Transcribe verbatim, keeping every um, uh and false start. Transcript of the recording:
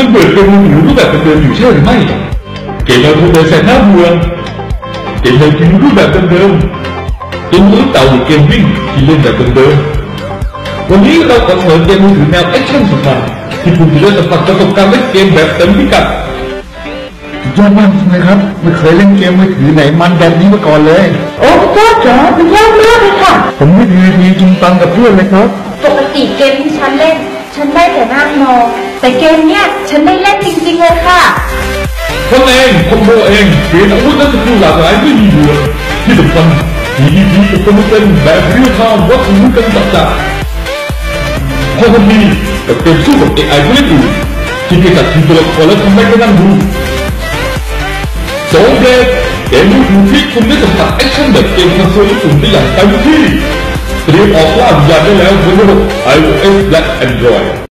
เปิดเกมมือถือรูปแบบเดิมๆอยู่ใช่หรือไม่เกมเราเดินแสนน่าเบื่อเกมเรากินรูปแบบเดิมๆเกมมือเต่าหรือเกมวิ่งที่เล่นแบบเดิมๆวันนี้เราขอเสนอเกมมือถือแนวแอคชั่นสุดมันที่คุณจะได้สัมผัสประสบการณ์เล่นเกมแบบเต็มพิกัดยอดมากจริงเลยครับไม่เคยเล่นเกมมือถือไหนมันแบบนี้มาก่อนเลยโอ้เจ้าจ๋าเป็นยากมากเลยค่ะผมไม่ดีดีจริงตังกับเพื่อนเลยครับปกติเกมที่ฉันเล่นฉันได้แต่นั่งมองแต่เกมเนี้ยฉันได้เล่นจริงๆเลยค่ะคนเองคอมโบเองเปลี่ยนอาวุธและสกิลหลากหลายไม่มีเบื่อที่สำคัญมีดีดีกับคนเป็นแบบเรียลไทม์วัดรู้กันสัจจะพอคนดีกับเกมสู้กับ เอ ไอ ผู้เล่นอื่นที่เกี่ยวกับทีมตัวละครและทำให้ก็นั่งดูโซลเบรกเกมมือถือที่คุณได้สัมผัสแอคชั่นแบบเกมคอนโซลญี่ปุ่นได้อย่างเต็มที่เตรียมออกล่าวิญญาณได้แล้วบนระบบ ไอ โอ เอส และ Android